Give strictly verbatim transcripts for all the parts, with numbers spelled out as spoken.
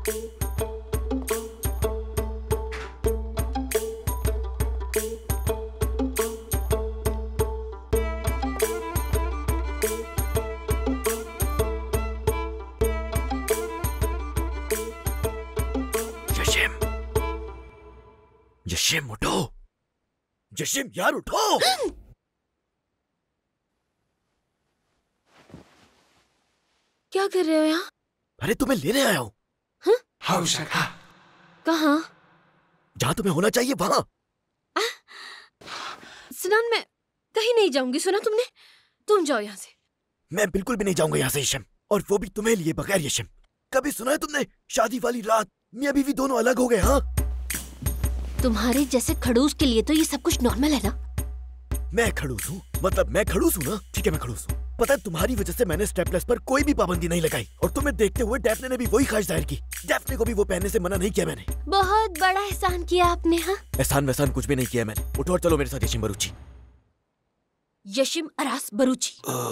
यशिम उठो, यशिम यार उठो। क्या कर रहे हो यहाँ? अरे तुम्हें लेने आया हूँ। कहाँ? जहाँ तुम्हें होना चाहिए वहाँ। सिनान, मैं कहीं नहीं जाऊंगी, सुना तुमने? तुम जाओ यहाँ से। मैं बिल्कुल भी नहीं जाऊंगा यहाँ से यशिम, और वो भी तुम्हें लिए बगैर। यशिम, कभी सुना है तुमने शादी वाली रात मियां बीवी दोनों अलग हो गए? हाँ, तुम्हारे जैसे खड़ूस के लिए तो ये सब कुछ नॉर्मल है ना? मैं खड़ूस हूँ? मतलब मैं खड़ूस हूँ ना? ठीक है, मैं खड़ूस हूँ। पता है, तुम्हारी वजह से मैंने स्टेपलेस पर कोई भी पाबंदी नहीं लगाई, और तुम्हें देखते हुए डेफने ने भी वही ख्वाहिश जाहिर की। डेफने को भी वो पहनने से मना नहीं किया मैंने। बहुत बड़ा एहसान किया आपने। हाँ, एहसान वैसान कुछ भी नहीं किया मैंने। उठो और चलो मेरे साथ यशिम बरूची। यशिम अरास बरूची।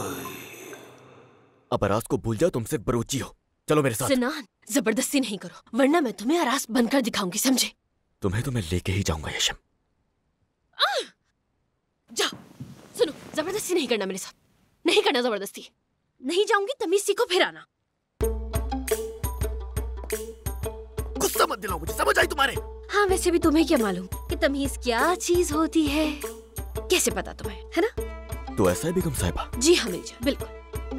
अब अरास को भूल जाओ, तुम सिर्फ बरूची हो। चलो मेरे साथ। सिनान, जबरदस्ती नहीं करो, वरना मैं तुम्हें अरास बनकर दिखाऊंगी, समझे? तुम्हें तो मैं लेके ही जाऊंगा यशिम। जाओ। सुनो, जबरदस्ती नहीं करना मेरे साथ, नहीं करना जबरदस्ती। नहीं जाऊंगी, तमीज सीखो, फिर आना। गुस्सा मत दिलाओ मुझे, समझ आई तुम्हारे? हाँ, वैसे भी तुम्हें क्या मालूम कि तमीज क्या चीज होती है? कैसे पता तुम्हें, है ना? तो ऐसा है बेगम साहिबा? जी हाँ मिर्जा, बिल्कुल।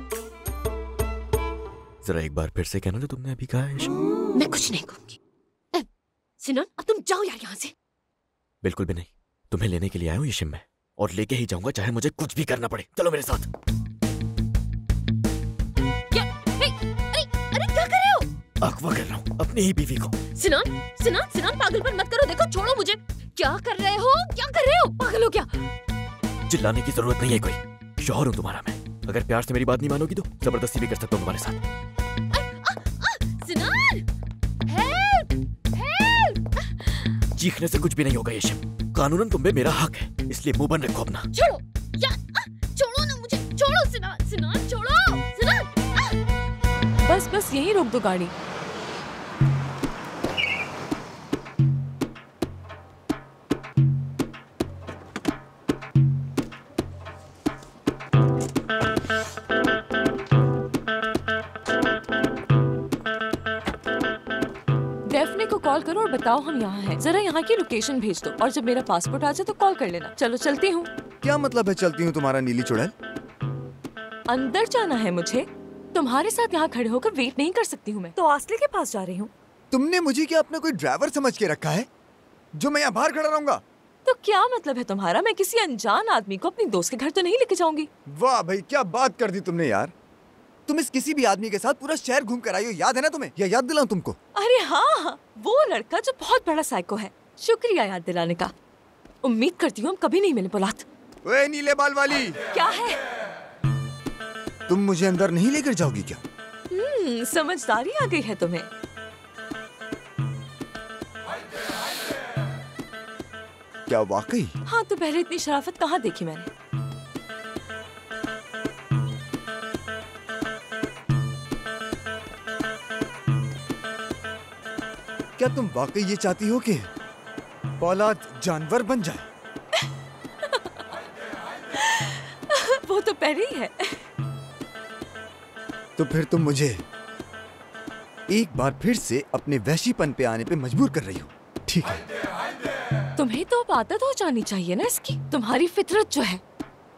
जरा एक बार फिर से कहना जो तुमने अभी कहा है यशिम। मैं कुछ नहीं कहूंगी। सिनान, अब तुम जाओ यार यहाँ से। बिल्कुल भी नहीं, तुम्हें लेने के लिए आया हूँ यशिम मैं, और लेके ही जाऊंगा चाहे मुझे कुछ भी करना पड़े। चलो मेरे साथ। क्या? हे, अरे, अरे क्या कर रहे हो? अगवा कर रहा हूँ अपनी ही बीवी को। सिनान, सिनान, सिनान, पागलपन मत करो। देखो, छोड़ो मुझे। क्या कर रहे हो? क्या कर रहे हो? पागल हो क्या? चिल्लाने की जरूरत नहीं है कोई, शौहर हूँ तुम्हारा मैं। अगर प्यार से मेरी बात नहीं मानोगी तो जबरदस्ती भी कर सकता हूँ तुम्हारे साथ। चीखने से कुछ भी नहीं होगा यशिम, कानूनन तुम पे मेरा हक है, इसलिए मुंह बंद रखो अपना। छोड़ो या, छोड़ो ना मुझे, छोड़ो सिनान, सिनान छोड़ो, सिनान। बस बस यहीं रोक दो गाड़ी। डेफने को कॉल करो और बताओ हम यहाँ हैं। जरा यहाँ की लोकेशन भेज दो, और जब मेरा पासपोर्ट आ जाए तो कॉल कर लेना। चलो चलती हूँ। क्या मतलब है चलती हूँ तुम्हारा, नीली चुड़ैल? अंदर जाना है मुझे। तुम्हारे साथ यहाँ खड़े होकर वेट नहीं कर सकती हूँ मैं, तो आसले के पास जा रही हूँ। तुमने मुझे क्या अपना कोई ड्राइवर समझ के रखा है जो मैं यहाँ बाहर खड़ा रहूंगा? तो क्या मतलब है तुम्हारा? मैं किसी अनजान आदमी को अपनी दोस्त के घर तो नहीं लेके जाऊंगी। वाह भाई, क्या बात कर दी तुमने यार। तुम इस किसी भी आदमी के साथ पूरा शहर घूम कर आई हो, याद है ना तुम्हें? या याद दिलाऊं तुमको? अरे हाँ, वो लड़का जो बहुत बड़ा साइको है। शुक्रिया याद दिलाने का। उम्मीद करती हूँ हम कभी नहीं मिले बुलात। ओए नीले बाल वाली, क्या है? तुम मुझे अंदर नहीं लेकर जाओगी क्या? हम्म, समझदारी आ गई है तुम्हें। क्या वाकई? हाँ, तो पहले इतनी शराफत कहाँ देखी मैंने। क्या तुम वाकई ये चाहती हो कि पौलाद जानवर बन जाए? वो तो पहले ही है। तो फिर तुम मुझे एक बार फिर से अपने वहशीपन पे आने पे मजबूर कर रही हो, ठीक है? तुम्हें तो अब आदत हो जानी चाहिए ना इसकी, तुम्हारी फितरत जो है।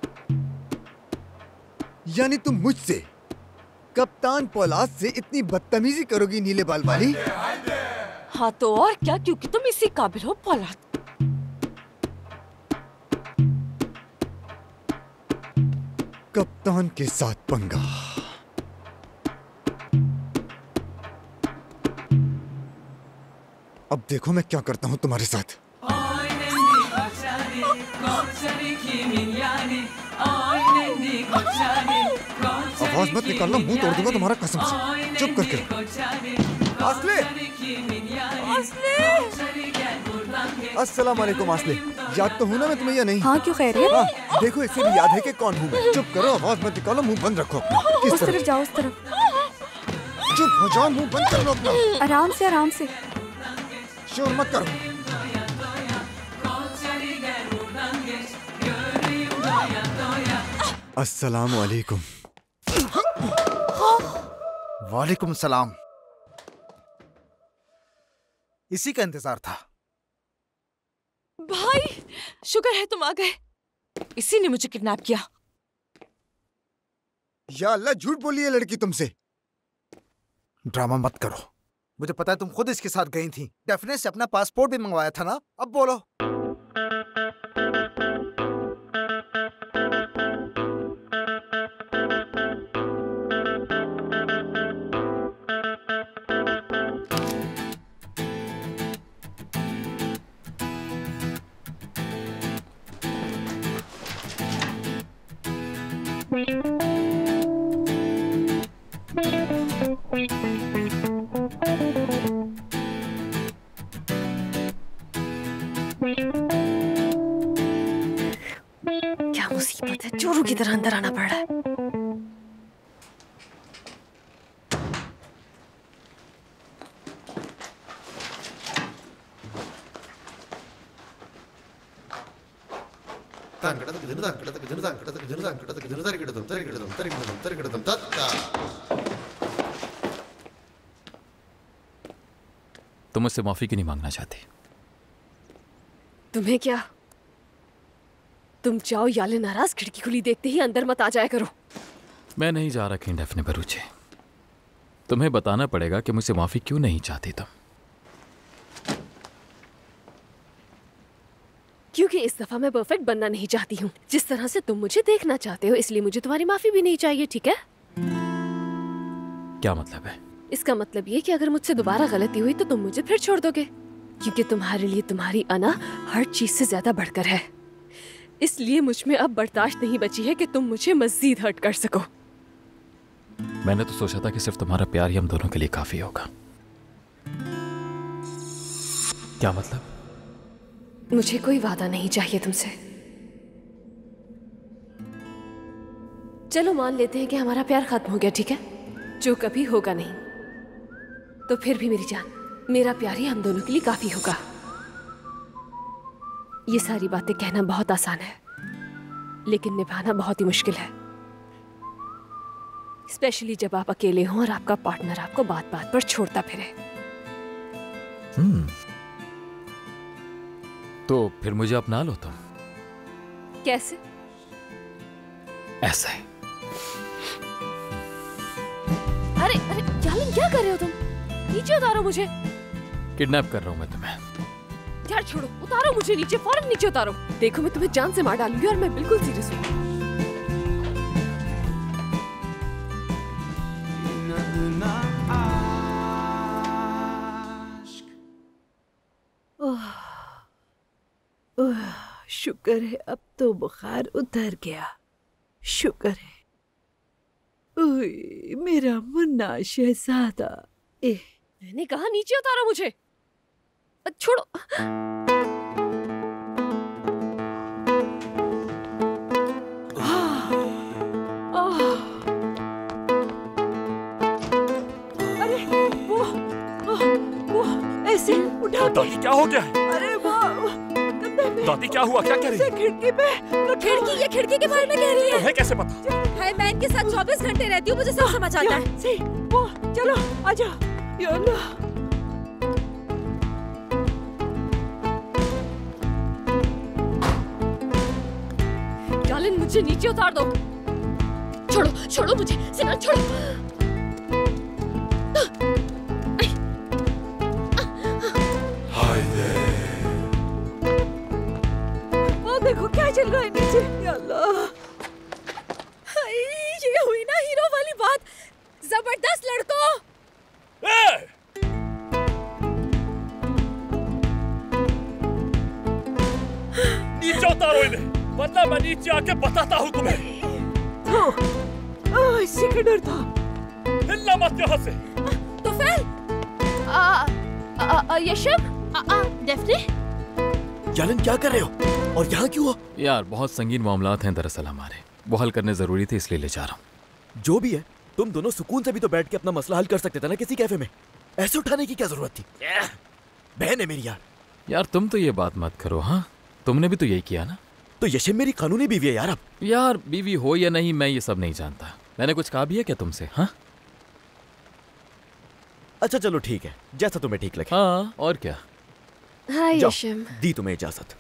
यानी तुम मुझसे, कप्तान पौलाद से इतनी बदतमीजी करोगी नीले बाल वाली? हाँ तो और क्या, क्योंकि तुम इसी काबिल हो पौलाद। कप्तान के साथ पंगा। अब देखो मैं क्या करता हूँ तुम्हारे साथ। आवाज मत निकालना, मुंह तोड़ दूंगा तुम्हारा कसम से। चुप करके रहो। आस्ले, अस्सलाम वालेकुम आस्ले। याद तो हूँ ना मैं तुम्हें या नहीं? हाँ, क्यों खैरियत? हाँ, देखो इसे भी याद है कि कौन हूँ मैं। चुप करो, आवाज मत निकालो, मुंह बंद रखो। उस तरफ जाओ, उस तरफ। चुप हो जाओ, मुंह बंद कर लो अपना। आराम से आराम से। शोर मत करो। अस्सलाम वालेकुम। वालेकुम सलाम। इसी का इंतजार था। भाई शुक्र है तुम आ गए। इसी ने मुझे किडनैप किया। या अल्लाह, झूठ बोली है लड़की तुमसे। ड्रामा मत करो। मुझे पता है तुम खुद इसके साथ गई थी। डेफिने से अपना पासपोर्ट भी मंगवाया था ना। अब बोलो। क्या मुसीबत है, चोरों की तरह अंदर आना पड़ रहा है। तुम मुझसे माफी क्यों नहीं मांगना चाहती? तुम्हें क्या, तुम जाओ, याले नाराज खिड़की खुली देखते ही अंदर मत आ जाया करो। मैं नहीं जा रखी डेफने बरूचे। तुम्हें बताना पड़ेगा कि मुझसे माफी क्यों नहीं चाहती तुम। क्योंकि इस दफा मैं परफेक्ट बनना नहीं चाहती हूँ, जिस तरह से तुम मुझे देखना चाहते हो, इसलिए मुझे तुम्हारी माफी भी नहीं चाहिए, ठीक है? क्या मतलब है? इसका मतलब ये कि अगर मुझसे दोबारा गलती हुई तो तुम मुझे फिर छोड़ दोगे, क्योंकि तुम्हारे लिए तुम्हारी अना हर चीज से ज्यादा बढ़कर है। इसलिए मुझ में अब बर्दाश्त नहीं बची है कि तुम मुझे मजीद हर्ट कर सको। मैंने तो सोचा था कि सिर्फ तुम्हारा प्यार ही हम दोनों के लिए काफी होगा। क्या मतलब? मुझे कोई वादा नहीं चाहिए तुमसे। चलो मान लेते हैं कि हमारा प्यार खत्म हो गया, ठीक है? जो कभी होगा नहीं। तो फिर भी मेरी जान, मेरा प्यार ही हम दोनों के लिए काफी होगा। ये सारी बातें कहना बहुत आसान है, लेकिन निभाना बहुत ही मुश्किल है, स्पेशली जब आप अकेले हों और आपका पार्टनर आपको बात बात पर छोड़ता फिरे। हम्म तो फिर मुझे अपना लो तुम। कैसे? ऐसे। अरे अरे यालन, क्या कर रहे हो तुम? नीचे उतारो मुझे। किडनैप कर रहा हूं मैं तुम्हें। यार छोड़ो, उतारो मुझे नीचे, फौरन नीचे उतारो। देखो मैं तुम्हें जान से मार डालूंगी और मैं बिल्कुल सीरियस हूँ। शुक्र है अब तो बुखार उतर गया। शुक्र है। ओए मेरा मुन्ना शहजादा। ए मैंने कहा नीचे उतारो मुझे। छोड़ो। अरे वो वो ऐसे उठा। दादी क्या हो गया? अरे वो दादी क्या हुआ? क्या कह रही है? खिड़की पे। खिड़की, ये खिड़की के बारे में कह रही है। तुम्हें कैसे पता? है, मैं इनके साथ चौबीस घंटे रहती हूँ, मुझे सब समझ आता है। सही वो चलो आजा। या अल्लाह। यालन मुझे नीचे उतार दो। छोड़ो छोड़ो मुझे, सिना छोड़ो। देखो क्या चल रहा है नीचे। या अल्लाह, ये हुई ना हीरो वाली बात। जबरदस्त लड़कों। नीचे उतारो इन्हें, वरना मैं नीचे आके बताता हूँ तुम्हें। ओह इससे डर था। हिलना मत यहाँ से। तो फिर यशम, डेफने। यालन क्या कर रहे हो और यहाँ क्यों हो? यार बहुत संगीन मामलात हैं दरअसल हमारे, वो हल करने जरूरी थे, इसलिए ले जा रहा हूँ। जो भी है, तुम दोनों सुकून से भी तो बैठ के अपना मसला हल कर सकते थे ना किसी कैफे में। ऐसे उठाने की क्या जरूरत थी? बहन है मेरी यार। यार तुम तो ये बात मत करो। हाँ, तुमने भी तो यही किया ना। तो यशिम मेरी कानूनी बीवी है यार। अब यार बीवी हो या नहीं मैं ये सब नहीं जानता। मैंने कुछ कहा भी है क्या तुमसे? हाँ अच्छा चलो ठीक है, जैसा तुम्हें ठीक लगे। हाँ और क्या। हाय यशिम। दी तुम्हें इजाजत।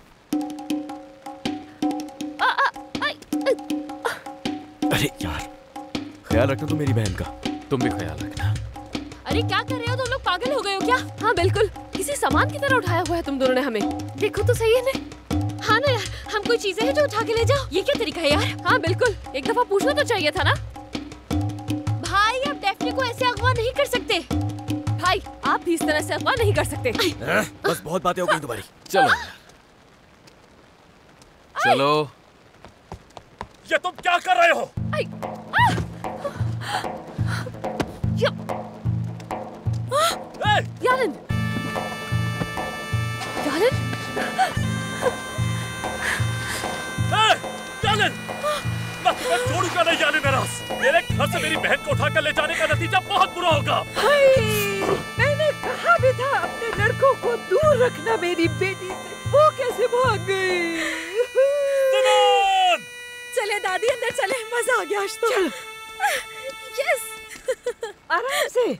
अरे यार ख्याल रखना तुम मेरी बहन का। तुम भी ख्याल रखना। अरे क्या कर रहे हो तुम लोग? पागल हो गए हो क्या? हाँ बिल्कुल, किसी सामान की तरह उठाया हुआ है तुम दोनों ने हमें। देखो तो सही है ना। हाँ ना यार, हम कोई चीजें हैं जो उठा के ले जाओ। ये क्या तरीका है यार? हाँ बिल्कुल, एक दफा पूछना तो चाहिए था ना। भाई आप डेफ्ने को ऐसे अगवा नहीं कर सकते। भाई आप भी इस तरह से अगवा नहीं कर सकते। आ, बस बहुत बातें हो गई तुम्हारी। चलो चलो। ये तुम क्या कर रहे हो? आई, आ, या, ए! यालन, यालन, ए! यालिन! मैं तुम्हें छोड़ूंगा नहीं यालिन अरास। मेरे घर से मेरी बहन को उठाकर ले जाने का नतीजा बहुत बुरा होगा। मैंने कहा भी था अपने लड़कों को दूर रखना मेरी बेटी से। वो कैसे भाग गई? चले दादी अंदर चले, मजा आ गया आज तो। यस आराम से।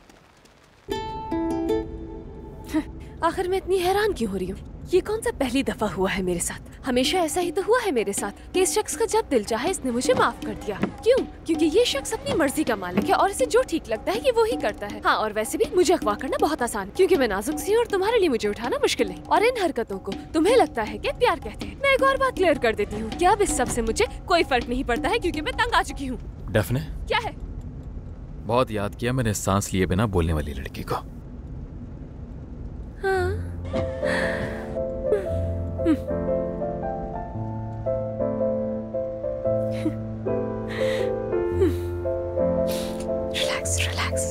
आखिर मैं इतनी हैरान क्यों हो रही हूँ? ये कौन सा पहली दफा हुआ है मेरे साथ? हमेशा ऐसा ही तो हुआ है मेरे साथ कि इस शख्स का जब दिल चाहे इसने मुझे माफ कर दिया। क्यों? क्योंकि ये शख्स अपनी मर्जी का मालिक है और इसे जो ठीक लगता है ये वो ही करता है। हाँ और वैसे भी मुझे अगवा करना बहुत आसान, क्योंकि मैं नाजुक सी हूँ और तुम्हारे लिए मुझे उठाना मुश्किल नहीं। और इन हरकतों को तुम्हें लगता है कि प्यार कहते हैं। मैं एक और बात क्लियर कर देती हूँ कि अब इस सब से मुझे कोई फर्क नहीं पड़ता है, क्योंकि मैं तंग आ चुकी हूँ। डेफने क्या है? बहुत याद किया मैंने सांस लिए बिना बोलने वाली लड़की को। हाँ रिलैक्स रिलैक्स।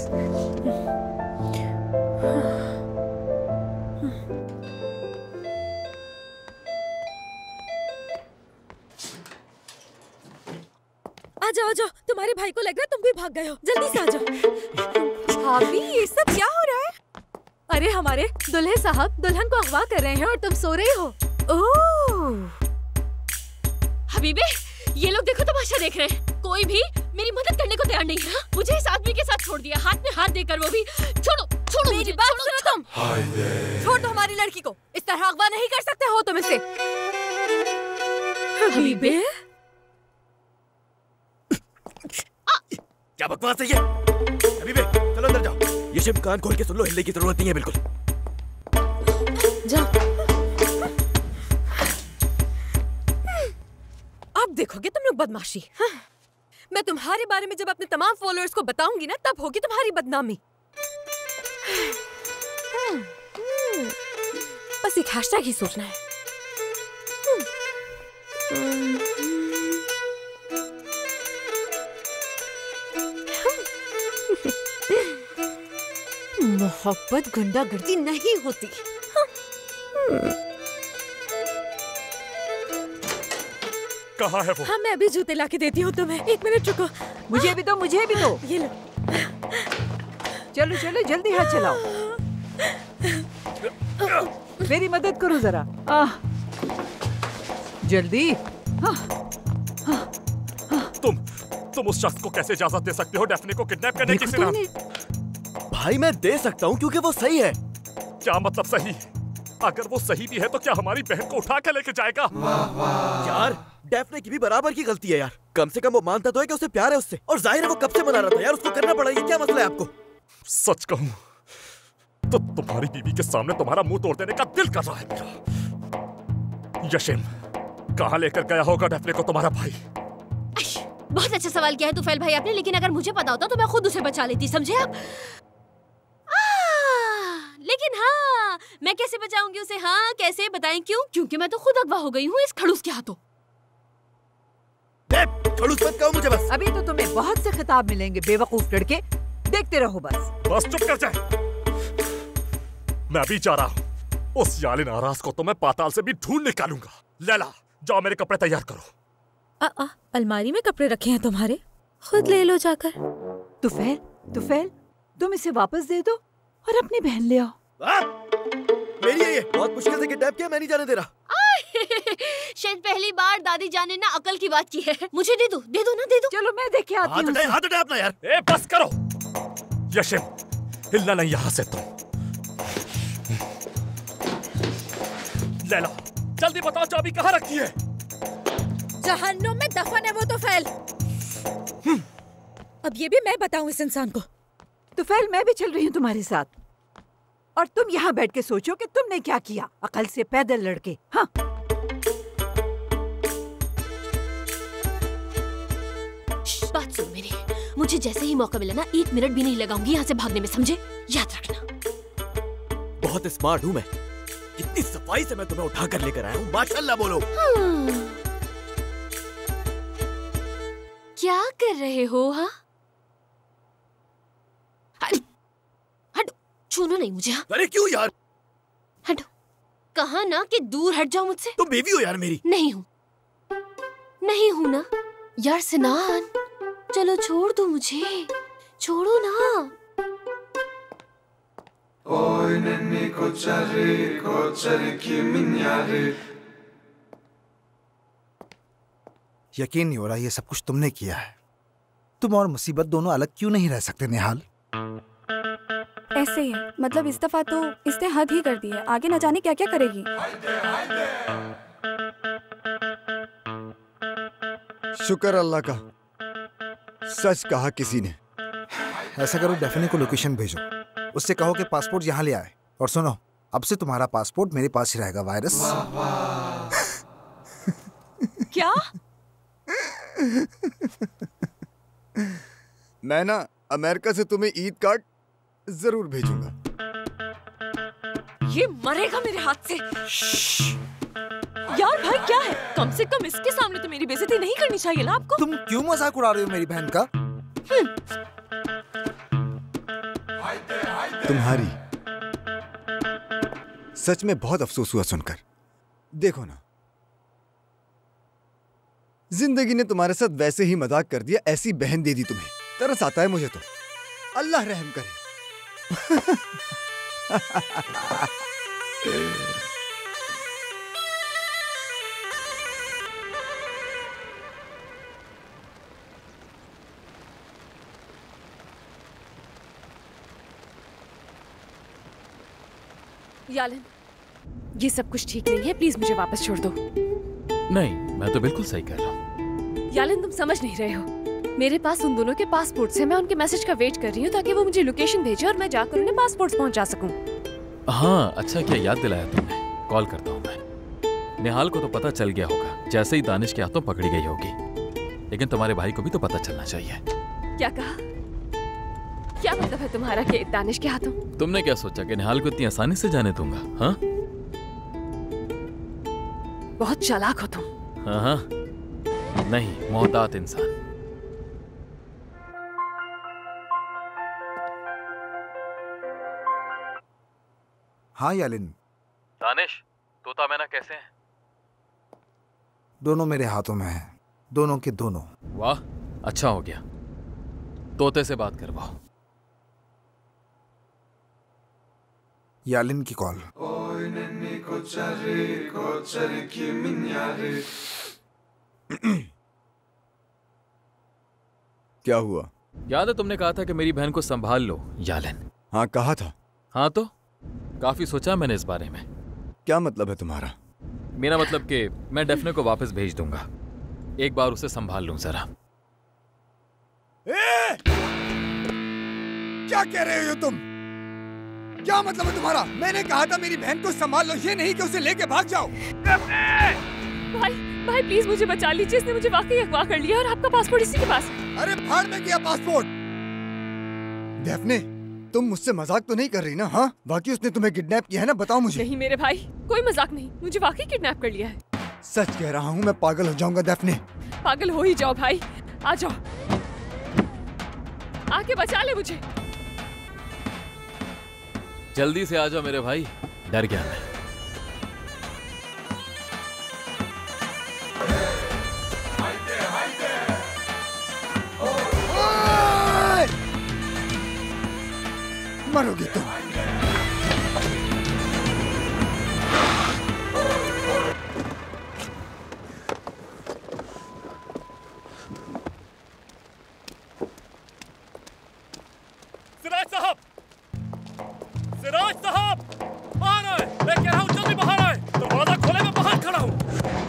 आ जाओ आ जाओ, तुम्हारे भाई को लग रहा है तुम भी भाग गए हो। जल्दी से आ जाओ। भाभी ये सब क्या हो रहा है? अरे हमारे दुल्हे साहब दुल्हन को अगवा कर रहे हैं और तुम सो रही हो। ओह हबीबे, ये लोग देखो तमाशा देख रहे हैं। कोई भी मेरी मदद करने को तैयार नहीं है। मुझे इस आदमी के साथ छोड़ दिया, हाथ में हाथ देकर, वो भी। छोड़ो छोड़ो मेरी बात सुनो तुम। छोड़ दो हमारी लड़की को, इस तरह अगवा नहीं कर सकते हो तुम इसे। हबीबे क्या बकवास है ये? हबीबे चलो अंदर जाओ। यशिम कान खोल के सुन लो, हिलने की जरूरत नहीं है बिल्कुल। जाओ। अब देखोगे तुम लोग बदमाशी। हाँ। मैं तुम्हारे बारे में जब अपने तमाम फॉलोअर्स को बताऊंगी ना, तब होगी तुम्हारी बदनामी। बस एक हैशटैग ही सोचना है। मोहब्बत गुंडागर्दी नहीं होती। कहाँ है वो? हाँ मैं अभी जूते लाके देती हूँ तुम्हें। एक मिनट रुको। मुझे भी दो, मुझे भी दो। ये लो। चलो चलो जल्दी हाथ चलाओ। मेरी मदद करो जरा। आह, जल्दी। तुम तुम उस शख्स को कैसे इजाजत दे सकते हो डेफने को किडनैप करने की? सिर्फ भाई मैं दे सकता हूँ क्योंकि वो सही है। क्या मतलब सही? अगर वो सही भी है तो क्या हमारी बहन को उठा के लेके जाएगा? यार डेफने की भी बराबर की गलती है यार। कम से कम वो मानता तो है कि उसे प्यार है उससे, और जाहिर है वो कब से मना रहा था यार। उसको करना पड़ा। ये क्या मसला है आपको? सच कहूं तो तुम्हारी बीवी के सामने तुम्हारा मुंह तोड़ देने का दिल कर रहा है मेरा। यशिम कहाँ लेकर गया होगा डेफने को तुम्हारा भाई? बहुत अच्छा सवाल किया है तुफैल भाई आपने, लेकिन अगर मुझे पता होता तो मैं खुद उसे बचा लेती, समझे आप? लेकिन हाँ, मैं कैसे बचाऊंगी उसे? हाँ कैसे बताएं? क्यों? क्योंकि मैं तो खुद अगवा हो गई हूँ इस खड़ूस के हाथों। खड़ूस मत कहो मुझे बस। अभी तो तुम्हें बहुत से खिताब मिलेंगे बेवकूफ लड़के, देखते रहो बस। बस चुप कर जाए। मैं भी जा रहा हूँ। उस यालिन आरास को तो मैं पाताल से भी ढूंढ निकालूंगा। लैला जाओ मेरे कपड़े तैयार करो। आ, आ, अलमारी में कपड़े रखे हैं तुम्हारे, खुद ले लो जाकर। तुफैल, तुफैल, तुम इसे वापस दे दो और अपनी बहन ले आओ। आ? मेरी है ये, बहुत मुश्किल से किडनैप किया, मैं नहीं जाने दे रहा। शायद पहली बार दादी जान ने ना अकल की बात की है। मुझे दे दो, दे दो ना, दे दो। चलो मैं देख के आती हूँ। हाथ हटाए, हाथ हटाए अपना यार। ए बस करो, यशिम, हिलना नहीं यहाँ से तुम। ले लो, जल्दी बताओ चाबी कहाँ रखी है? जहन्नुम में दफन है वो तुफैल। अब ये भी मैं बताऊं इस इंसान को। तुफैल, मैं भी चल रही हूँ तुम्हारे साथ, और तुम यहाँ बैठ के सोचो कि तुमने क्या किया, अकल से पैदल लड़के। हाँ, बात सुनो मेरी, मुझे जैसे ही मौका मिला ना एक मिनट भी नहीं लगाऊंगी यहाँ से भागने में, समझे? याद रखना। बहुत स्मार्ट हूँ मैं, इतनी सफाई से मैं तुम्हें उठा कर लेकर आया हूँ, माशाल्लाह बोलो। हाँ। क्या कर रहे हो? हाँ, हटो, छूनो नहीं मुझे। हाँ? अरे क्यों यार? हटो, कहा ना कि दूर हट जाओ मुझसे। तुम बेबी हो यार मेरी। नहीं हूँ, नहीं हूँ ना यार। सिनान, चलो छोड़ दो मुझे, छोड़ो ना। यकीन नहीं हो रहा ये सब कुछ तुमने किया है। तुम और मुसीबत दोनों अलग क्यों नहीं रह सकते निहाल? ऐसे ही है, मतलब इस दफा तो इसने हद ही कर दी है, आगे न जाने क्या क्या करेगी। शुक्र अल्लाह का, सच कहा किसी ने। ऐसा करो, डेफिने को लोकेशन भेजो, उससे कहो कि पासपोर्ट यहाँ ले आए। और सुनो, अब से तुम्हारा पासपोर्ट मेरे पास ही रहेगा। वायरस क्या? मैं ना अमेरिका से तुम्हें ईद कार्ड जरूर भेजूंगा। ये मरेगा मेरे हाथ से। यार भाई क्या है, कम से कम इसके सामने तो मेरी बेइज्जती नहीं करनी चाहिए ना आपको। तुम क्यों मजाक उड़ा रहे हो मेरी बहन का? तुम्हारी सच में बहुत अफसोस हुआ सुनकर। देखो ना, जिंदगी ने तुम्हारे साथ वैसे ही मजाक कर दिया, ऐसी बहन दे दी तुम्हें। तरस आता है मुझे तो, अल्लाह रहम करे। यालिन, ये सब कुछ ठीक नहीं है, प्लीज मुझे वापस छोड़ दो। नहीं, मैं तो बिल्कुल सही कर रहा हूँ। यालिन, तुम समझ नहीं रहे हो। मेरे पास उन दोनों के पासपोर्ट हैं, मैं उनके मैसेज का वेट कर रही हूँ ताकि वो मुझे लोकेशन भेजे और मैं जाकर उन्हें पासपोर्ट पहुँचा सकूँ। हाँ, अच्छा किया याद दिलाया तुमने। कॉल करता हूँ मैं। निहाल को तो पता चल गया होगा, जैसे ही दानिश के हाथों पकड़ी गई होगी। लेकिन तुम्हारे भाई को भी तो पता चलना चाहिए। क्या कहा? क्या मतलब है तुम्हारा कि दानिश के हाथों? तुमने क्या सोचा कि निहाल को इतनी आसानी से जाने दूंगा? हाँ, बहुत चालाक हो तुम। हाँ हाँ, नहीं, मोहतात इंसान। हाँ यालिन। दानिश, तोता मैना कैसे हैं? दोनों मेरे हाथों में है, दोनों के दोनों। वाह, अच्छा हो गया। तोते से बात करवाओ। यालिन की कॉल। क्या हुआ? याद है तुमने कहा था कि मेरी बहन को संभाल लो, यालिन? हाँ कहा था। हाँ तो काफी सोचा मैंने इस बारे में। क्या मतलब है तुम्हारा? मेरा मतलब कि मैं डेफने को वापस भेज दूंगा, एक बार उसे संभाल लूं जरा। ए! क्या कह रहे हो तुम? क्या मतलब है तुम्हारा? मैंने कहा था मेरी बहन को संभाल लो, ये नहीं कि उसे लेके भाग जाओ। भाई, भाई प्लीज मुझे बचा लीजिए, इसने मुझे वाकई अगवा कर लिया और आपका पासपोर्ट इसी के पास है। अरे भाड़ में गया पासपोर्ट। डेफने, तुम मुझसे मजाक तो नहीं कर रही ना? हाँ, बाकी उसने तुम्हें किडनैप किया है ना? बताओ मुझे। नहीं मेरे भाई, कोई मजाक नहीं, मुझे वाकई किडनैप कर लिया है। सच कह रहा हूँ, मैं पागल हो जाऊंगा डेफने। पागल हो ही जाओ भाई, आ जाओ, आके बचा ले मुझे। जल्दी से आ जाओ मेरे भाई, डर गया मैं। मरोगे तुम। सिराज साहब, सिराज साहब, बाहर आए। मैं कह रहा हूँ जल्दी बाहर आए। दरवाजा खोले, मैं बाहर खड़ा हूँ।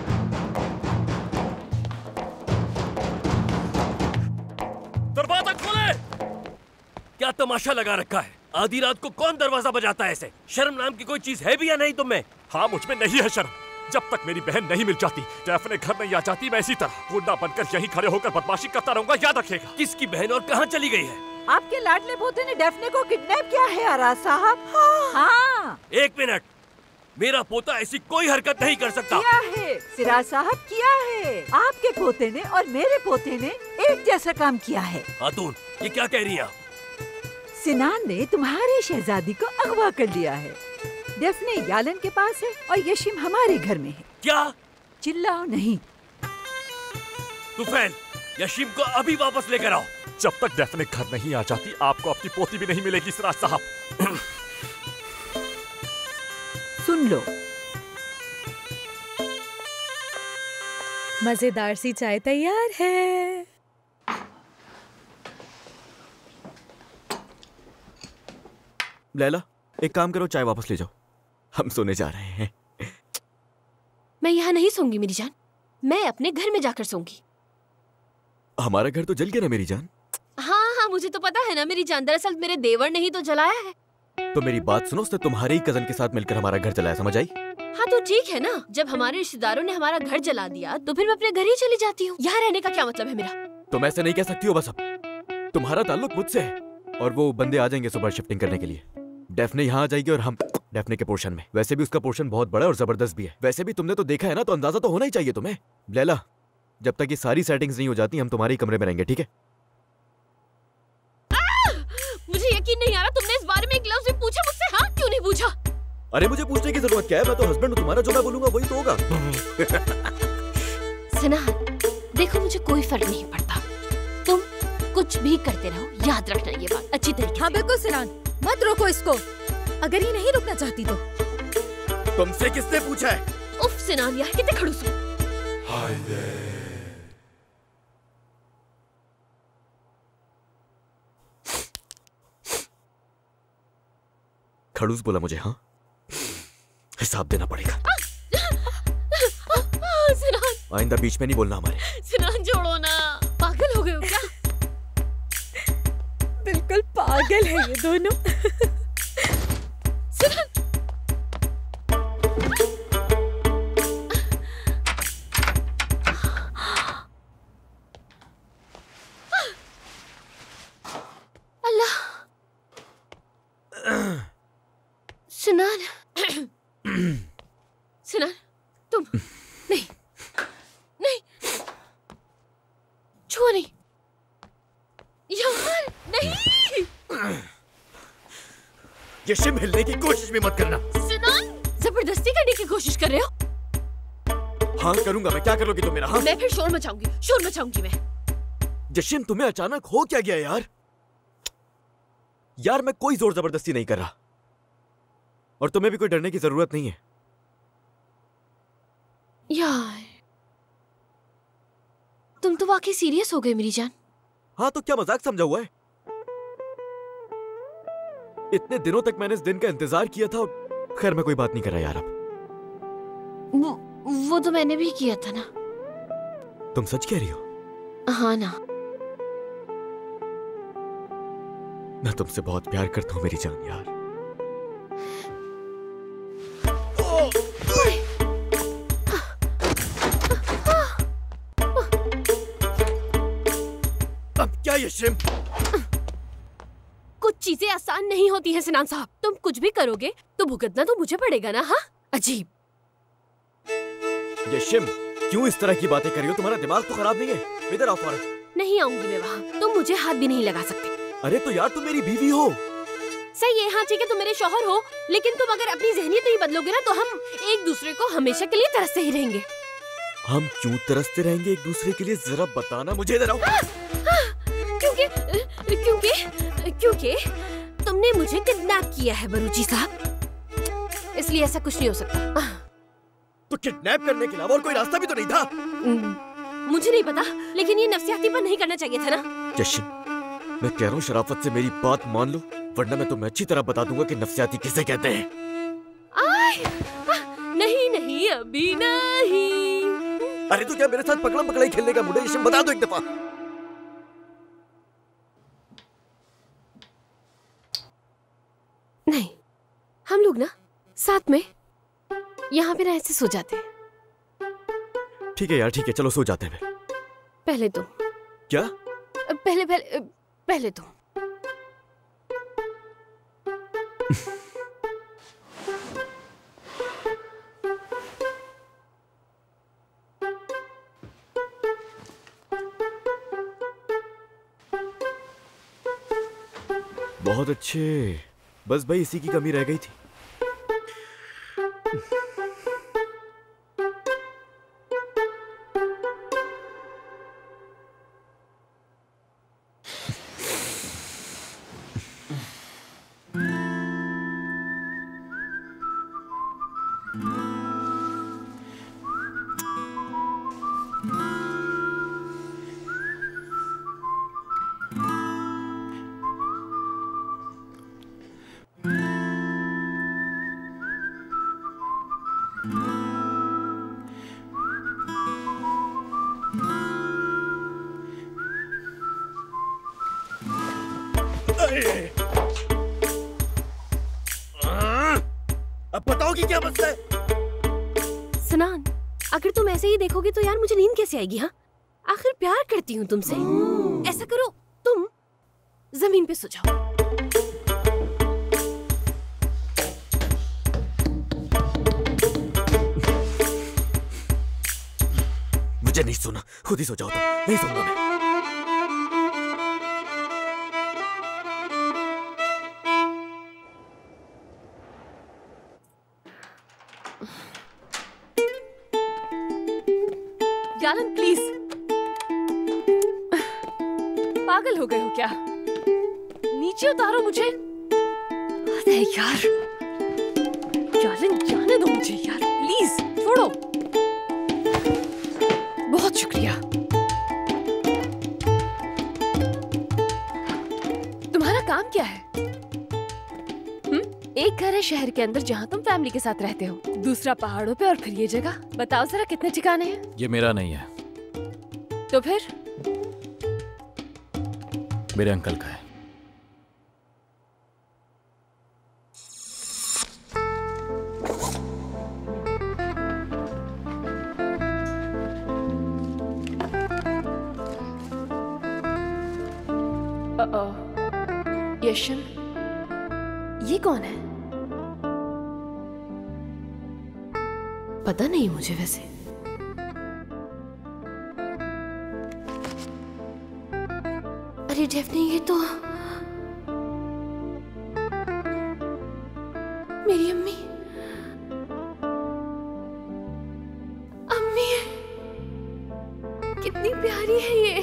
दरवाजा खोले। क्या तमाशा लगा रखा है? आधी रात को कौन दरवाजा बजाता है ऐसे? शर्म नाम की कोई चीज है भी या नहीं तुम में? हाँ, मुझ में नहीं है शर्म। जब तक मेरी बहन नहीं मिल जाती, डैफने घर नहीं आ जाती, मैं इसी तरह गुंडा बनकर यहीं खड़े होकर बदमाशी करता रहूंगा, याद रखिएगा। किसकी बहन और कहाँ चली गई है? आपके लाडले पोते ने डैफने को किडनैप किया है आराज साहब। हाँ, हाँ। एक मिनट, मेरा पोता ऐसी कोई हरकत नहीं कर सकता। किया है सिराज साहब, किया है। आपके पोते ने और मेरे पोते ने एक जैसा काम किया है। खातून, ये क्या कह रही हैं आप? सिनान ने तुम्हारी शहजादी को अगवा कर लिया है। डैफने यालन के पास है और यशीम हमारे घर में है। क्या? चिल्लाओ नहीं। तुफैल, यशीम को अभी वापस लेकर आओ। जब तक डैफने घर नहीं आ जाती, आपको अपनी पोती भी नहीं मिलेगी सिराज साहब। सुन लो, मजेदार सी चाय तैयार है। लैला, एक काम करो, चाय वापस ले जाओ, हम सोने जा रहे हैं। मैं यहाँ नहीं सोऊंगी मेरी जान, मैं अपने घर में जाकर सोऊंगी। हमारा घर तो जल गया ना मेरी जान। हाँ हाँ, मुझे तो पता है ना मेरी जान, दरअसल मेरे देवर ने ही तो जलाया है। तो मेरी बात सुनो, उसने तुम्हारे ही कजन के साथ मिलकर हमारा घर जलाया, समझ आई? हाँ तो ठीक है ना, जब हमारे रिश्तेदारों ने हमारा घर जला दिया तो फिर मैं अपने घर ही चली जाती हूँ। यहाँ रहने का क्या मतलब है मेरा? तुम ऐसे नहीं कह सकती हो। बस अब तुम्हारा ताल्लुक मुझसे है और वो बंदे आ जाएंगे सुबह शिफ्टिंग करने के लिए। डैफने यहाँ आ जाएगी और हम डैफने के पोर्शन में। वैसे भी उसका पोर्शन बहुत बड़ा और जबरदस्त भी है। वैसे भी तुमने तो देखा है ना, तो अंदाजा तो होना ही चाहिए तुम्हें। लैला, जब तक ये सारी सेटिंग्स नहीं हो जाती, हम तुम्हारे ही कमरे में रहेंगे, ठीक है? मुझे यकीन नहीं आ रहा, तुमने इस बारे में एक लफ्ज़ भी पूछा मुझसे? हाँ, क्यों नहीं पूछा? अरे मुझे पूछने की जरूरत क्या है, मैं तो हस्बैंड हूँ तुम्हारा, जो मैं बोलूंगा वही तो होगा। सिनान, देखो मुझे कोई फर्क नहीं पड़ता, तुम कुछ भी करते रहो, याद रखना ये बात अच्छी तरीके से। हाँ बिल्कुल सिनान, मत रोको इसको, अगर ये नहीं रुकना चाहती तो। तुमसे किसने पूछा है? उफ सिनान यार, कितने खड़ूस हो। खड़ूस बोला मुझे? हाँ, हिसाब देना पड़ेगा। सिनान, आइंदा बीच में नहीं बोलना हमारे। सिनान छोड़ो ना, पागल हो गए हो क्या? बिल्कुल पागल है ये दोनों। सिनान, अल्लाह। सिनान, सिनान, तुम नहीं, नहीं, छुआ नहीं, यार नहीं। यशीम, हिलने की कोशिश भी मत करना। सिनान, जबरदस्ती करने की कोशिश कर रहे हो? हाँ करूंगा मैं, क्या करोगी तुम मेरा? हाँ, मैं फिर शोर मचाऊंगी, शोर मचाऊंगी मैं। यशीम, तुम्हें अचानक हो क्या गया यार? यार मैं कोई जोर जबरदस्ती नहीं कर रहा और तुम्हें भी कोई डरने की जरूरत नहीं है। यार तुम तो वाकई सीरियस हो गए मेरी जान। हाँ तो क्या मजाक समझा हुआ है? इतने दिनों तक मैंने इस दिन का इंतजार किया था और खैर मैं कोई बात नहीं कर रहा यार अब। वो, वो तो मैंने भी किया था ना। तुम सच कह रही हो? हाँ ना। मैं तुमसे बहुत प्यार करता हूँ मेरी जान यार। अब क्या यशीम? कुछ चीजें आसान नहीं होती हैं सिनान साहब, तुम कुछ भी करोगे तो भुगतना तो मुझे पड़ेगा ना। हाँ, अजीब। यशीम, क्यों इस तरह की बातें कर रही हो? तुम्हारा दिमाग तो खराब नहीं है? इधर आओ फौरन। नहीं आऊंगी मैं वहाँ, तुम मुझे हाथ भी नहीं लगा सकते। अरे तो यार तुम मेरी बीवी हो। सही है, हाँ ठीक है, तुम मेरे शौहर हो, लेकिन तुम अगर अपनी जहनियत नहीं बदलोगे ना तो हम एक दूसरे को हमेशा के लिए तरसते ही रहेंगे। हम क्यों तरसते रहेंगे एक दूसरे के लिए? जरा बताना मुझे। इधर आओ। क्योंकि क्योंकि क्योंकि तुमने आपने मुझे किडनैप किया है बरूची साहब, इसलिए ऐसा कुछ नहीं हो सकता। तो किडनैप करने के अलावा और कोई रास्ता भी तो नहीं था। मुझे नहीं पता, लेकिन ये नफसियाती पर नहीं करना चाहिए था ना। यशिन, मैं कह रहा हूँ शराफत से मेरी बात मान लो, वरना मैं तुम्हें अच्छी तरह बता दूंगा कि नफसियाती किसे कहते हैं। आय, नहीं नहीं अभी नहीं। अरे तो क्या मेरे साथ पकड़म पकड़ाई खेलने का मूड है? यशिन बता दो एक दफा। नहीं, हम लोग ना साथ में यहाँ पे ना ऐसे सो जाते हैं। ठीक है यार, ठीक है, चलो सो जाते हैं फिर। पहले तो क्या? पहले पहले पहले तो बहुत अच्छे, बस भाई इसी की कमी रह गई थी। अब बताओ कि क्या मसला है? सनान, अगर तुम ऐसे ही देखोगे तो यार मुझे नींद कैसे आएगी? हाँ, आखिर प्यार करती हूँ तुमसे। ऐसा करो, तुम जमीन पे सो जाओ। मुझे नहीं सुना, खुद ही सो जाओ तुम, नहीं सुनूंगा मैं। यालन प्लीज, पागल हो गए हो क्या? नीचे उतारो मुझे। अरे यार, यालन जाने दो मुझे यार, प्लीज छोड़ो। बहुत शुक्रिया। तुम्हारा काम क्या है? हम्म? एक घर है शहर के अंदर जहाँ तुम फैमिली के साथ रहते हो, दूसरा पहाड़ों पे, और फिर ये जगह। बताओ जरा कितने ठिकाने हैं? ये मेरा नहीं है। तो फिर? मेरे अंकल का है। यशन, ये कौन है? पता नहीं मुझे वैसे। अरे डेफनी, ये तो मेरी अम्मी अम्मी है। कितनी प्यारी है ये।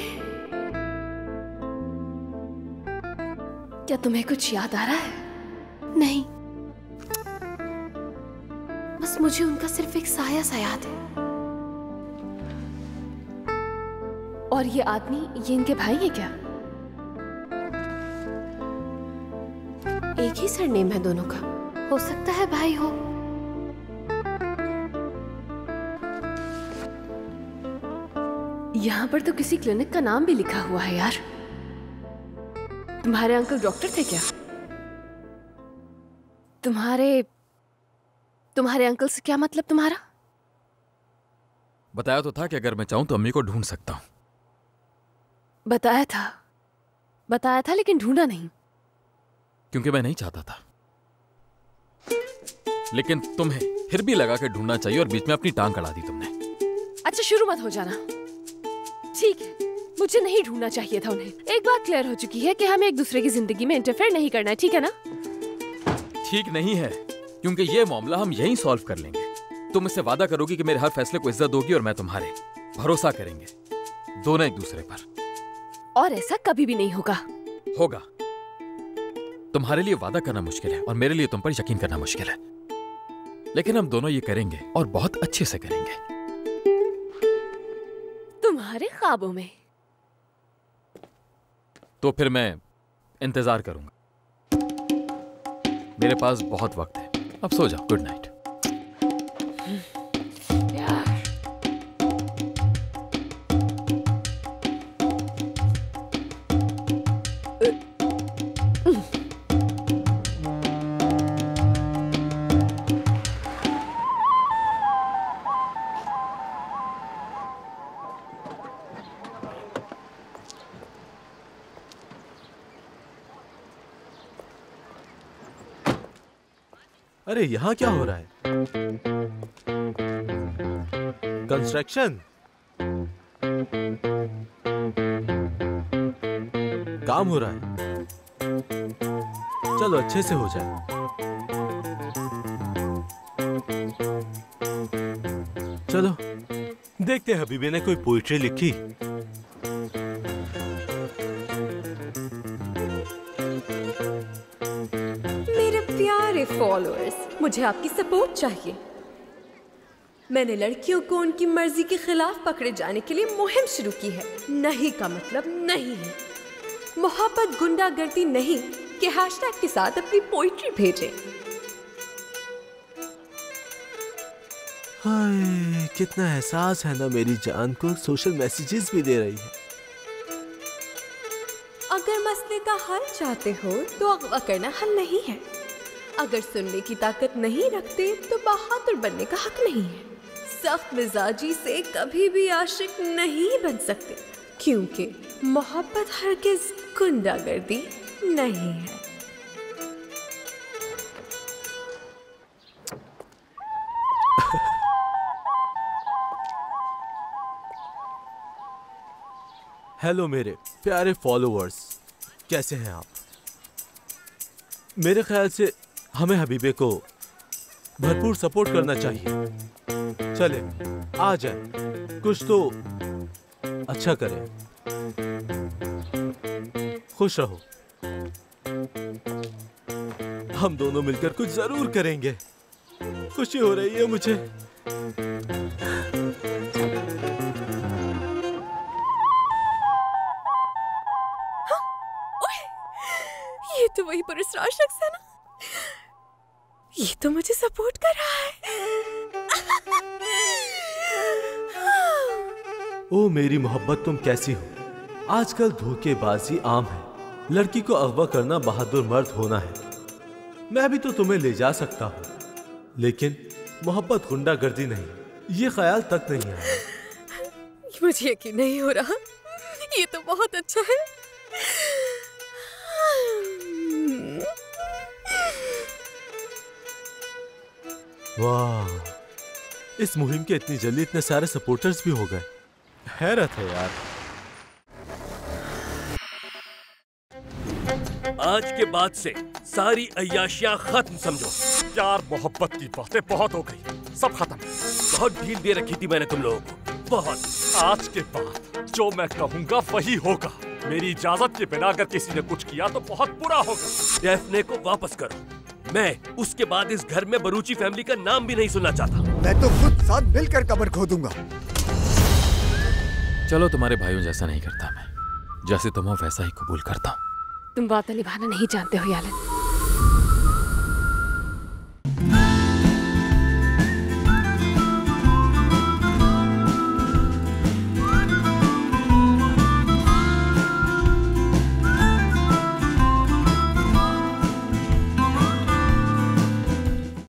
क्या तुम्हें कुछ याद आ रहा है? नहीं, बस मुझे उनका सिर्फ एक साया सा याद है। और ये आदमी, ये इनके भाई है क्या? एक ही सरनेम है दोनों का, हो सकता है भाई हो। यहाँ पर तो किसी क्लिनिक का नाम भी लिखा हुआ है यार। तुम्हारे अंकल डॉक्टर थे क्या? तुम्हारे तुम्हारे अंकल से क्या मतलब तुम्हारा? बताया तो था कि अगर मैं चाहूं तो अम्मी को ढूंढ सकता हूं। बताया था बताया था लेकिन ढूंढा नहीं। क्योंकि मैं नहीं चाहता था। लेकिन तुम्हें फिर भी लगा के ढूंढना चाहिए और बीच में अपनी टांग अड़ा दी तुमने। अच्छा, शुरू मत हो जाना। ठीक है, मुझे नहीं ढूंढना चाहिए था उन्हें। एक बात क्लियर हो चुकी है कि हमें एक दूसरे की जिंदगी में इंटरफेयर नहीं करना है, ठीक है ना? ठीक नहीं है, क्योंकि ये मामला हम यहीं सॉल्व कर लेंगे। तुम इससे वादा करोगी कि मेरे हर फैसले को इज्जत दोगी और मैं तुम्हारे। भरोसा करेंगे दोनों एक दूसरे पर। और ऐसा कभी भी नहीं होगा। होगा। तुम्हारे लिए वादा करना मुश्किल है और मेरे लिए तुम पर यकीन करना मुश्किल है, लेकिन हम दोनों ये करेंगे और बहुत अच्छे से करेंगे। तुम्हारे ख्वाबों में। तो फिर मैं इंतजार करूंगा। मेरे पास बहुत वक्त है, अब सो जाओ। Good night. अरे यहाँ क्या हो रहा है? कंस्ट्रक्शन? काम हो रहा है? चलो अच्छे से हो जाए। चलो देखते हैं हबीबी ने कोई पोइट्री लिखी। फॉलोअर्स, मुझे आपकी सपोर्ट चाहिए। मैंने लड़कियों को उनकी मर्जी के खिलाफ पकड़े जाने के लिए मुहिम शुरू की है। नहीं का मतलब नहीं है। मोहब्बत गुंडागर्दी नहीं के हैशटैग के साथ अपनी पोइट्री भेजें। हाय, कितना एहसास है ना मेरी जान को, सोशल मैसेजेस भी दे रही है। अगर मसले का हल चाहते हो तो अगवा करना हल नहीं है। अगर सुनने की ताकत नहीं रखते तो बहादुर बनने का हक नहीं है। सख्त मिजाजी से कभी भी आशिक नहीं बन सकते, क्योंकि मोहब्बत हरगिज गुंडागर्दी नहीं है। हेलो मेरे प्यारे फॉलोअर्स, कैसे हैं आप? मेरे ख्याल से हमें हबीबे को भरपूर सपोर्ट करना चाहिए। चले आ जाए, कुछ तो अच्छा करें। खुश रहो, हम दोनों मिलकर कुछ जरूर करेंगे। खुशी हो रही है मुझे। हाँ? ये तो वही पुरस्कार शख्स है ना? ये तो मुझे सपोर्ट कर रहा है। ओ मेरी मोहब्बत, तुम कैसी हो? आजकल धोखेबाजी आम है। लड़की को अगवा करना बहादुर मर्द होना है। मैं भी तो तुम्हें ले जा सकता हूँ, लेकिन मोहब्बत गुंडागर्दी नहीं, ये ख्याल तक नहीं आया। मुझे यकीन नहीं हो रहा। ये तो बहुत अच्छा है। वाह, इस मुहिम के इतनी जल्दी इतने सारे सपोर्टर्स भी हो गए। हैरत है यार। आज के बाद से सारी अय्याशियां खत्म समझो। यार मोहब्बत की बातें बहुत हो गई, सब खत्म। बहुत ढील दे रखी थी मैंने तुम लोगों को, बहुत। आज के बाद जो मैं कहूंगा वही होगा। मेरी इजाजत के बिना अगर किसी ने कुछ किया तो बहुत बुरा होगा। डैफ्ने को वापस करो। मैं उसके बाद इस घर में बरूची फैमिली का नाम भी नहीं सुनना चाहता। मैं तो खुद साथ मिलकर कब्र खोदूंगा। चलो, तुम्हारे भाइयों जैसा नहीं करता मैं, जैसे तुम हो वैसा ही कबूल करता हूँ। तुम बात निभाना नहीं जानते हो यालन।